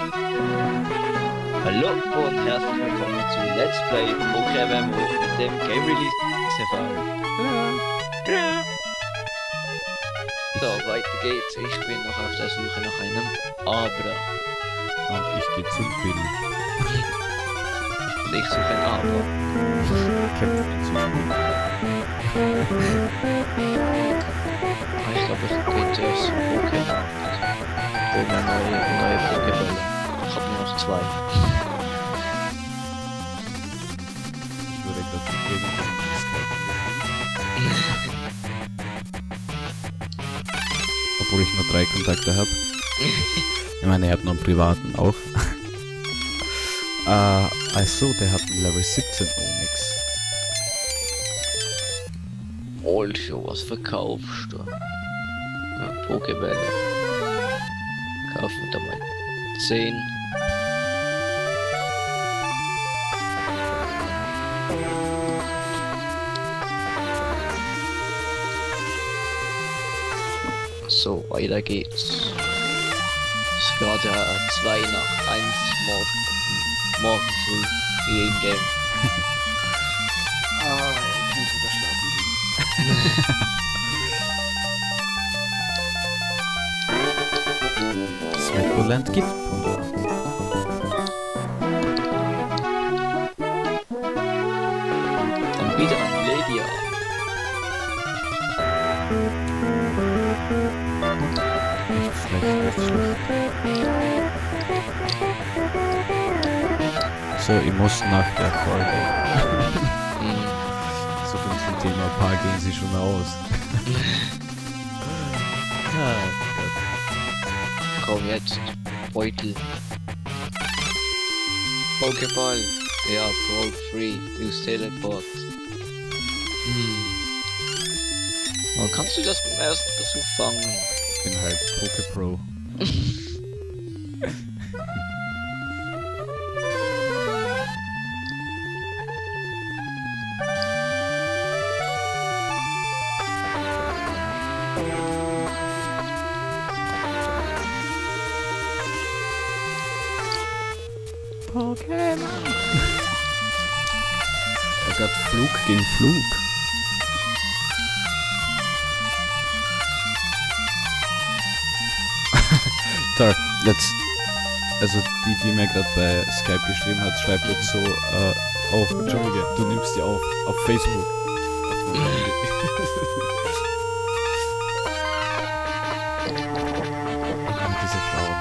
Hallo und herzlich willkommen zu Let's Play Pokémon mit dem Game Release TV. So, weiter geht's. Ich bin noch auf der Suche nach einem Abra. Und ich gehe zum Bill. Und ich suche ein Abra. Kämpfe ihn zu spielen. Ich glaube, ich gehe zuerst zum Pokémon. Ich will mir neue Pokébälle. Ich habe nur noch 2. Ich würde gerade irgendwann obwohl ich nur 3 Kontakte habe. Ich meine, er hat noch einen privaten auch. Also, der hat einen Level 17 Onyx. Also, was verkaufst du? Ja, Pokébälle. Kaufen wir da mal 10. So, weiter geht's. Es ist gerade 2 nach 1 morgen früh hier im Game. Ich kann wieder schlafen gehen. Svetvoland Giftpulver. Und wieder ein Ledia. Nicht schlecht, nicht schlecht. So, ich muss nach der Folge. So von dem Thema Paar gehen sie schon aus. Ah, Gott. Komm jetzt, Beutel. Pokéball. Ja, Pro Free. Use Teleport. Wann kannst du das beim ersten Versuch fangen? Ich bin halt Poképro. Pokémon. Oh Gott, Flug gegen Flug. Toll, jetzt, also die mir gerade bei Skype geschrieben hat, schreibt jetzt so, oh, Entschuldige, du nimmst die auf Facebook. Diese Frauen.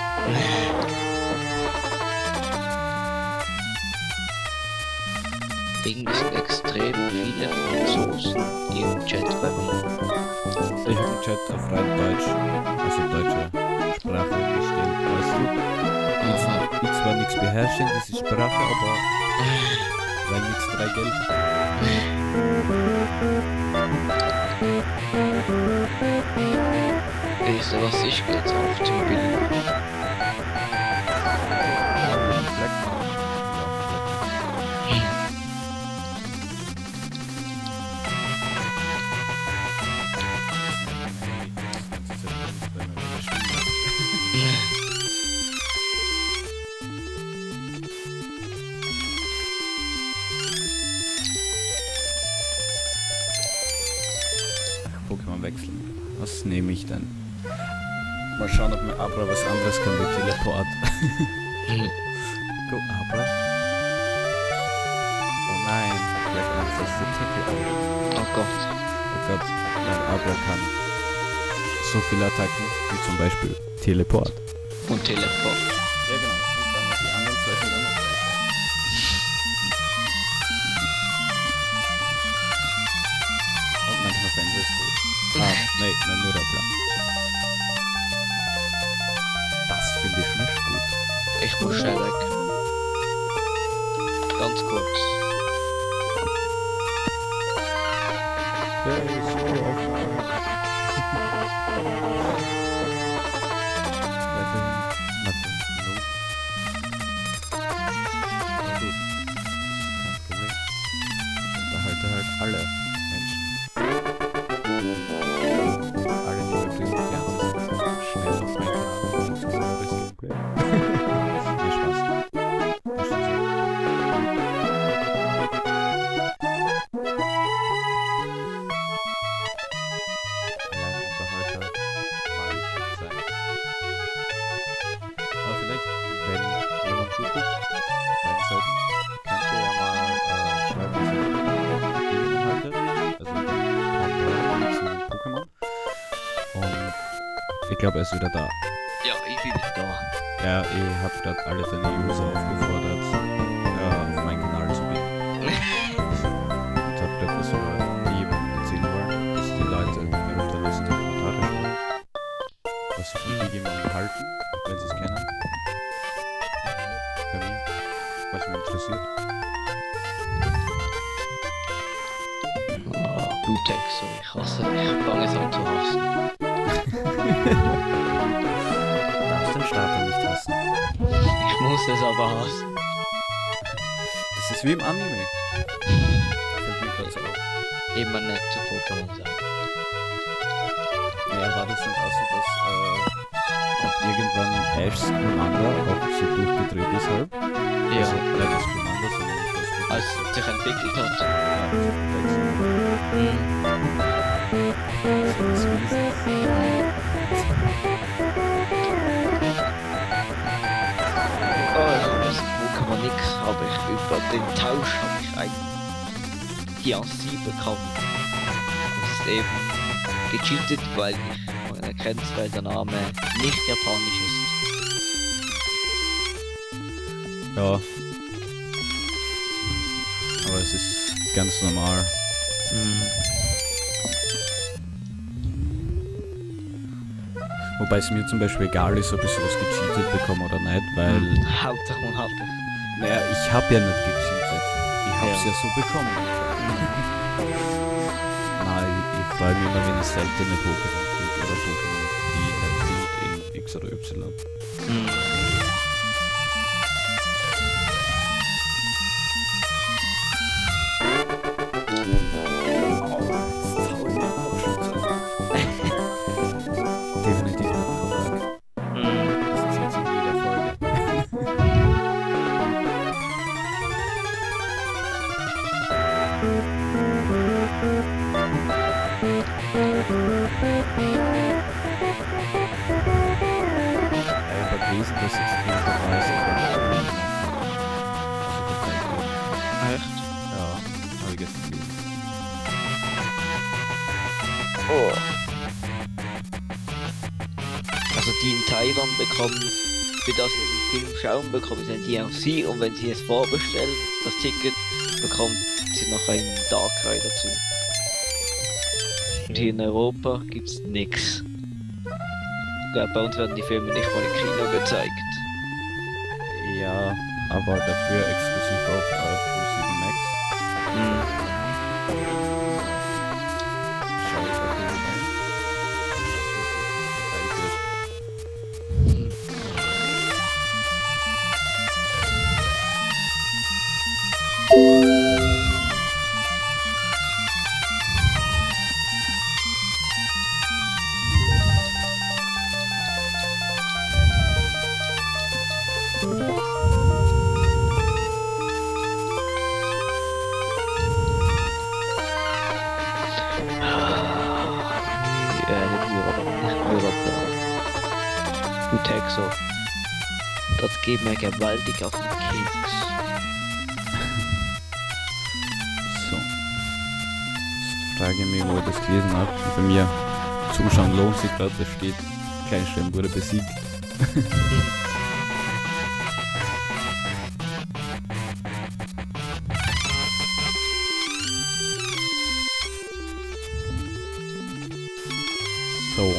Irgendwie sind extrem viele Franzosen im Chat bei mir. Ich habe den Chat auf rein Deutsch, also deutsche Sprache gestellt, weißt du? Ich zwar nichts beherrschen, diese Sprache, aber weil nichts 3 Geld. Weißt du was, ich gehe jetzt auf den Bild. Pokémon wechseln. Was nehme ich denn? Mal schauen, ob mir Abra was anderes kann wie Teleport. Go Abra. Oh nein, vielleicht Angst, dass der Tackle auch. Oh Gott. Oh Gott, mein Abra kann so viele Attacken, wie zum Beispiel Teleport. Und Teleport. Ja genau, und dann noch die anderen 2 sind auch noch weiter. Und manchmal fände es gut. Nee, nur der Plan. Das finde ich nicht gut. Ich muss schnell weg. Ganz kurz. Der ist so aufgeregt. Weiterhin nothing. No. Na gut. Kein Problem. Ich unterhalte halt alle Menschen. Alle, die wirklich gerne sind. Schnell auf meinen Kanal. Gameplay. glaube, er ist wieder da. Ja, ich bin wieder da. Ja, ich habe gerade alle deine User aufgefordert, auf meinen Kanal zu gehen. Und habe gerade was über jedem erzählen wollen, dass die Leute eventuell was in die Kommentare schreiben. Was sie von Digimon halten, wenn sie es kennen. Bei mir. Was mich interessiert. Blutex, so ich hasse, ich fange es an zu hassen. Darfst den Starter nicht hassen. Ich muss es aber hassen. Das ist wie im Anime. Fällt mir gerade so auf. Immer nett zu Pokémon sein. Naja, war das nicht auch so, dass irgendwann Ash's Commander auch so durchgedreht ist halb? Ja. Also, nicht das Commander, sondern das Als es sich entwickelt hat. Das Pokémon nix, aber ich über den Tausch habe ich ein Diancie bekommen. Das ist eben gecheatet, weil man erkennt, weil der Name nicht japanisch ist. Ja. Aber es ist ganz normal. Wobei es mir zum Beispiel egal ist, ob ich sowas gecheatet bekomme oder nicht, weil... Hauptsache man hat es. Naja, ich habe ja nicht gecheatet. Ich hab's ja so bekommen. Nein, ich freue mich immer, wenn ich seltene Pokémon kriege oder Pokémon, die nicht sind in X oder Y. Definitiv nicht Comeback. Das ist jetzt in jeder Folge. Ich habe gelesen, dass jetzt die Verweise Echt? Ja, habe ich gestern gelesen. Oh. Also die in Taiwan bekommen, für das sie den Film schauen, bekommen sie ein DLC und wenn sie es vorbestellen, das Ticket, bekommt sie noch einen Darkrai dazu. Und hier in Europa gibt's nix. Ja, bei uns werden die Filme nicht mal im Kino gezeigt. Ja, aber dafür exklusiv auf Pro7 Max. Schau ich auf jeden Fall. Utexo. Das geht mir gewaltig auf den Keks. So. Jetzt frage ich mich, wo ich das gelesen habe. Bei mir zuschauen lohnt sich gerade, da steht Kleinstein wurde besiegt. So.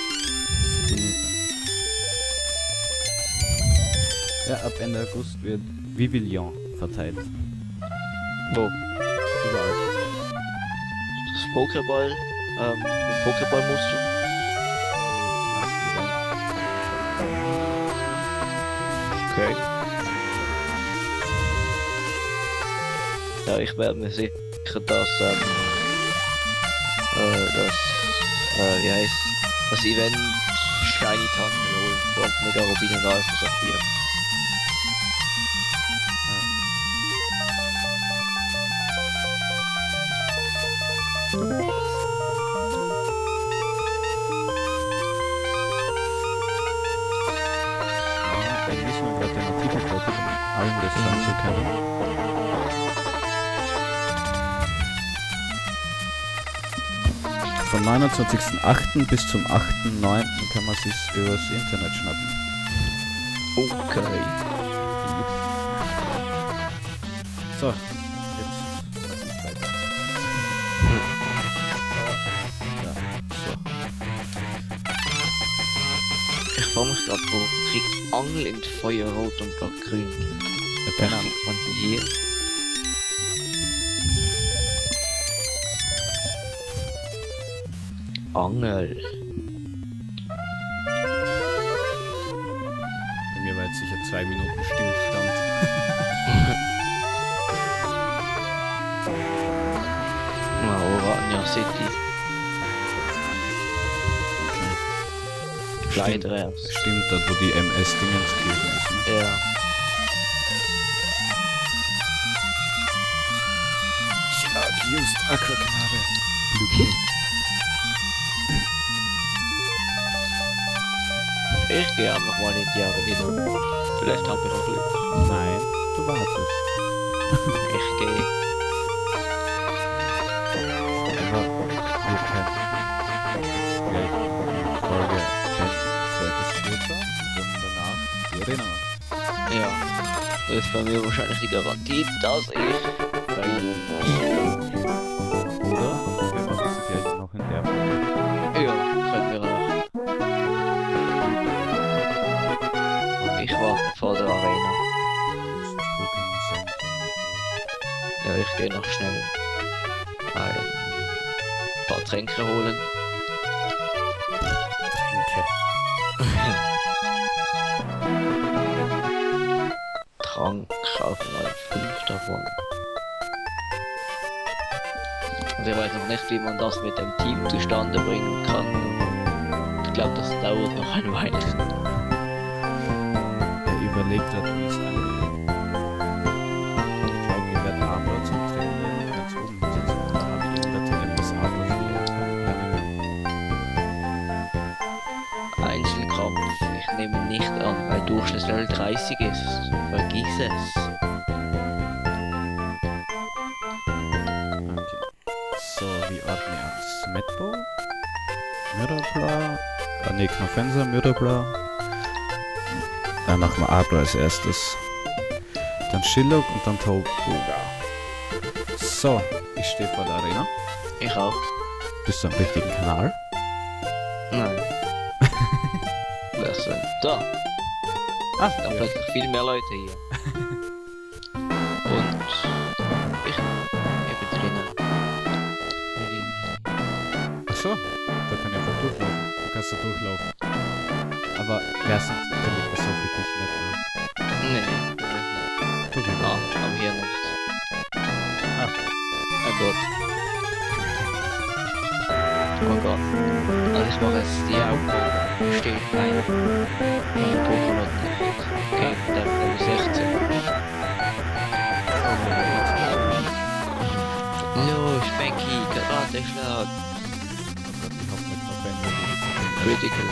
Ja, ab Ende August wird Vivillon verteilt. Wo? Überall. Das Pokéball, mit Pokéball-Muster. Okay. Ja, ich werde mir sicher das, wie heißt das Event Shiny Tannen holen und Mega Rubin und Alpha Saphir. Ich lese mir gerade den Artikel fertig, um allen das sagen zu können. vom 29.08. bis zum 8.9. kann man sich übers Internet schnappen. Okay. So, jetzt mach ich weiter. Ja, so. Ich frage mich gerade, wo kriegt Angel in Feuerrot und Grün? Keine Ahnung. Kriegt man die hier? Angel. Bei mir war jetzt sicher 2 Minuten Stillstand. Na, Orania City. Kleidrems. Stimmt, dort wo die MS-Dingenskirchen ist, ne? Ja. Used Aquakanare. Ich gehe einfach mal in die Arena. Vielleicht habe ich noch Glück. Nein, du wartest. Ich gehe. Aber wir können gleich Folge zweites Vierter und dann danach die Arena machen. Ja. Das ist bei mir wahrscheinlich die Garantie, dass ich. Oder wir machen sie gleich noch in der Folge. Ja, können wir auch. Ich warte vor der Arena. Pokémon Center. Ja, ich gehe noch schnell ein paar Tränke holen. Tränke. Trank kaufen mal 5 davon. Also ich weiß noch nicht, wie man das mit dem Team zustande bringen kann. Ich glaube, das dauert noch ein Weilchen. Er überlegt hat, wie es angeht. Ich glaube, wir werden Arbor zum Trainieren ganz oben sitzen. Da habe ich in der TMS Arbor spielen können. Einzelkampf. Ich nehme nicht an, weil Durchschnittslevel 30 ist. Vergiss es. Okay. So, wie ordne ich an? Smetbo? Myrabla? Ne, Knofensa, Myrabla. Dann machen wir Arbor als erstes. Dann Shillock und dann Tauboga. So, ich stehe vor der Arena. Ich auch. Bist du am richtigen Kanal? Nein. Wer ist denn da? Ah, Da sind plötzlich viel mehr Leute hier. Und ich bin drinnen. Achso, da kann ich einfach durchlaufen. Du kannst da durchlaufen. Aber wer sind damit besser für dich nicht mehr? Nee, Du ah, aber hier nicht. Ah. Oh Gott. Oh Gott. Also ich mache jetzt die Aufgabe. Steht ein. Mein Pokémon nicht. Okay, der Level 16. Los, Becky, Karate-Schlag. Oh Gott, ich hoffe mit November Critical.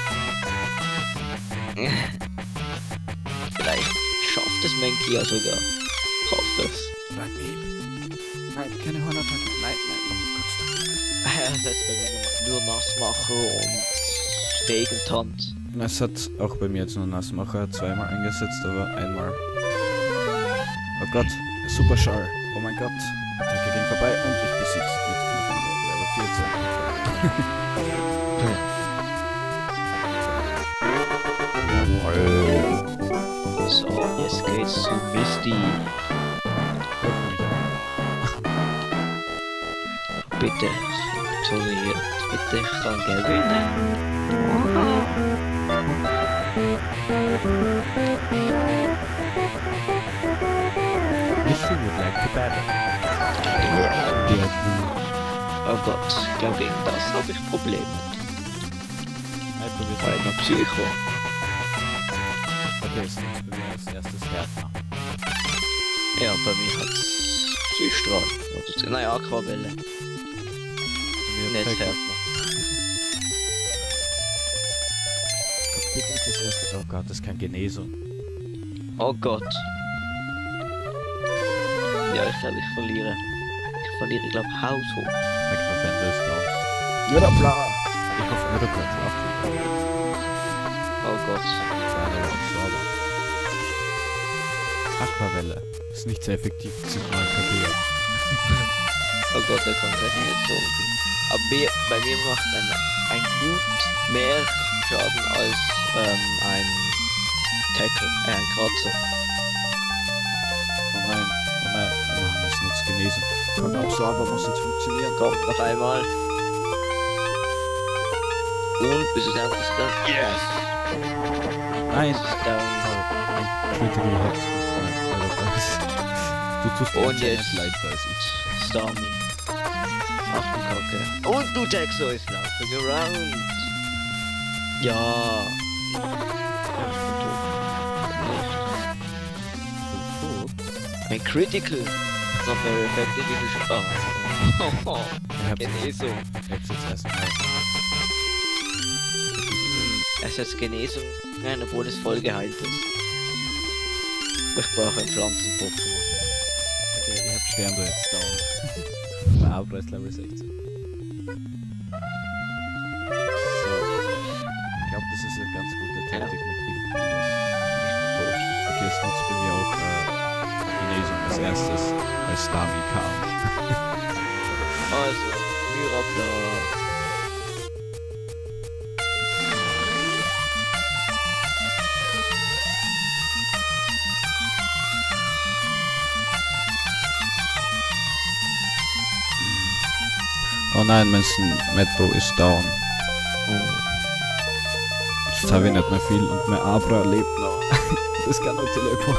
Vielleicht schafft es Menki ja sogar. Ich hoffe es. Nein, keine Hornattacke. Nein, oh Gott. Das heißt bei mir nur Nassmacher und Regentand. Es hat auch bei mir jetzt nur Nassmacher zweimal eingesetzt, aber einmal. Oh Gott, Super Schall. Oh mein Gott. Attacke ging vorbei und ich besieg's mit Knofensa, Level 14. So, jetzt geht's zu Misty. Hört mich an. Bitte, funktioniert. Bitte, ich kann gewinnen. Misty would like to battle. Oh Gott, ich glaube gegen das habe ich Probleme. Bei einer Psycho. Okay, es ist bei mir als erstes Härtner. Ja, bei mir hat's Psystrahl. Nein, Aquavelle. Nicht Härtner. Bitte ist das erste. Oh Gott, das kann Genesung. Oh Gott. Ja, ich glaube, ich verliere. Ich verliere, glaube ich, haushoch. Knofensa ist raus. Mirabla! Ich hoffe, er kann schlafen. Oh Gott. Aquavelle ist nicht sehr effektiv, Signal KP. Oh Gott, der kann gleich nicht so. Aber bei mir macht ein Gut mehr Schaden als ein Tackle, ein Kratzer. Oh nein, wir müssen jetzt genesen. Kann auch so, aber muss jetzt funktionieren. Komm, noch einmal. Und bist du down? Yes! Nein! Bist du down? Critical Hit. Du tust Und dir jetzt leichter als ich. Stormy. Ach du Kacke. Und du Texo ist laughing around. Ja. Ein Critical. Not very effective if you oh. Ich hab's Genesung. jetzt erstmal. Es hat Genesung, obwohl es voll geheilt ist. Ich brauche ein Pflanzen-Pokémon. Okay, ich hab Stern jetzt down. Mein Aura ist Level 16. So. Ich glaube, das ist eine ganz gute Taktik mit Giftpulver. Okay, es nutzt bei mir auch Genesung als erstes, weil Stami kam. Also, Mirabla. Oh nein, mein Medbro ist down. Jetzt habe ich nicht mehr viel und mein Abra lebt noch. Das kann nur Teleport.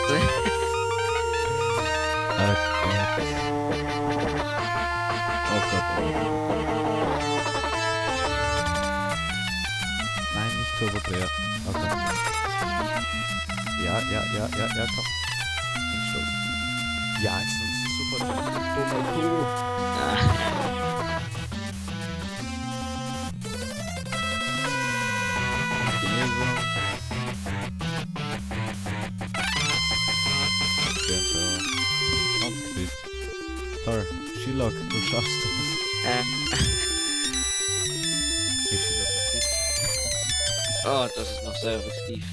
Oh Gott, oh Gott. Nein, nicht Turbo-Dreher. Oh Gott. Ja, komm. Hinstoß. Ja, jetzt ist es super. Dummer Kuh. Genesung. Und Crit. Toll. Shilok, du schaffst das. Ich Shilok ist fit. Oh, das ist noch sehr effektiv.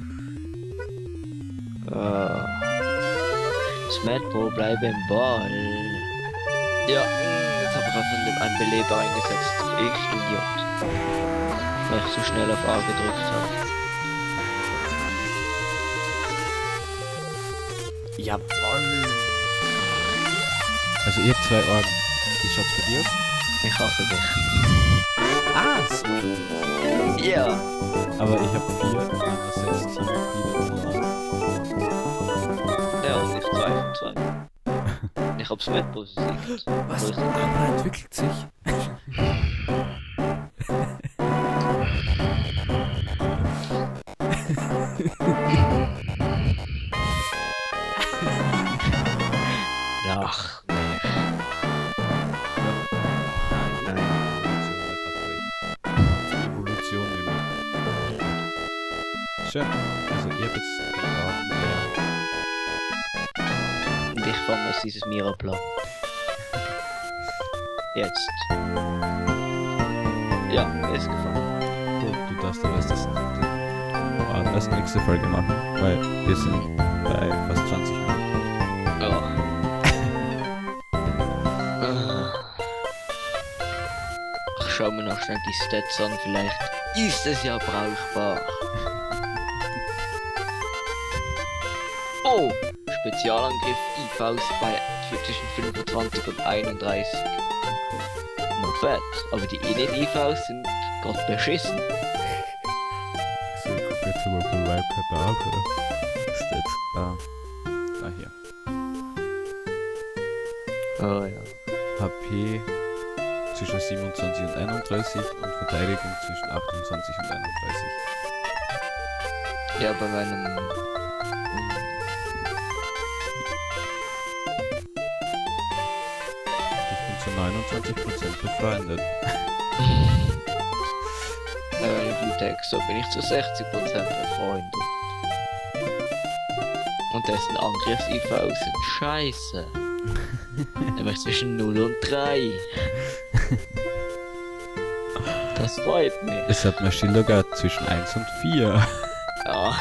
Das Madball bleibe im Ball. Ja, jetzt habe ich auf einen Beleber eingesetzt. Ich Idiot. Weil ich zu schnell auf A gedrückt habe. Jawoll! Also ihr habt 2 Orden. Wie schaut's bei dir aus? Ich hasse dich. Ah, so. Ja. Aber ich habe 4 meiner 6 Teammitglieder. Ja, und ich 2 von 2. Ich hab's Madball besiegt. Was? Aber entwickelt sich. Ach. Nein. Evolution nämlich. Schön. Also ihr habt jetzt Und ich fange jetzt dieses Miraplan. Jetzt. Ja, er ist gefangen. gut, du darfst aber das nächste Folge machen, weil wir sind bei fast 20 Minuten. Ja. Ich schau mir noch schnell die Stats an, vielleicht ist es ja brauchbar. Oh! Spezialangriff IVs bei zwischen 25 und 31. Not bad, aber die Innen-IVs sind Gott beschissen. So, ich guck jetzt mal bei Vibe Stats. Hier. Oh ja. HP zwischen 27 und 31 und Verteidigung zwischen 28 und 31. Ja, bei meinem... Ich bin zu 29% befreundet. Bei meinem Blutex, so bin ich zu 60% befreundet. Und dessen Angriffs-IV sind scheiße. Nämlich zwischen 0 und 3. Das freut mich. Es hat mir Schilder gehabt zwischen 1 und 4. Ja,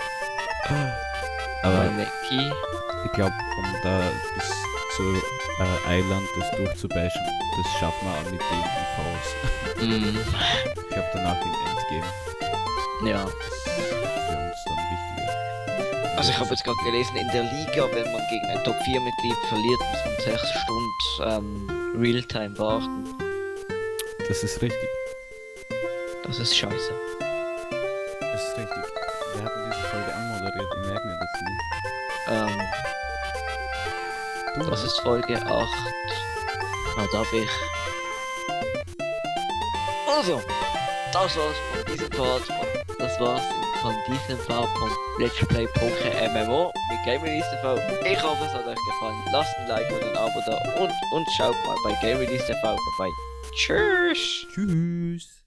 Aber Necki. ich glaube, um da bis zu Eiland das durchzubashen, das schaffen wir auch mit den IVs. Mhm. Ich glaube danach im Endgame. Ja. Das ist für uns dann wichtiger. Also ich habe jetzt gerade gelesen, in der Liga, wenn man gegen ein Top-4-Mitglied verliert, muss man 6 Stunden Realtime warten. Das ist richtig. Das ist scheiße. Das ist richtig. Wir hatten diese Folge anmoderiert, ich merke mir das nicht. Das ist Folge 8. Ah, da bin ich. Also, das war's von diesem Part. Das war's von diesem Part von Let's Play Poker MMO mit Game Release TV. Ich hoffe, es hat euch gefallen. Lasst ein Like oder ein Abo da und schaut mal bei Game Release TV vorbei. Tschüss! Tschüss!